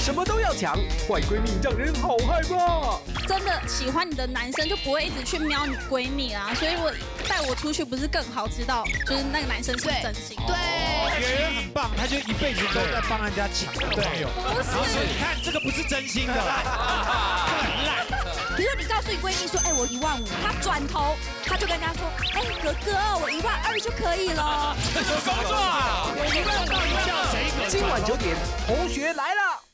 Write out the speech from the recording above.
什么都要抢，坏闺蜜让人好害怕。 真的喜欢你的男生就不会一直去瞄你闺蜜啦，所以如果带我出去，不是更好知道就是那个男生是真心的。 对， 别人很棒，他就一辈子都在帮人家抢男朋友。 不是， 你看这个不是真心的啦，很烂。 比如说你告诉你闺蜜说，我15000，她转头她就跟人家说，哥哥，我12000就可以了。 有工作啊，有12000叫谁？ 今晚9点，同学来了。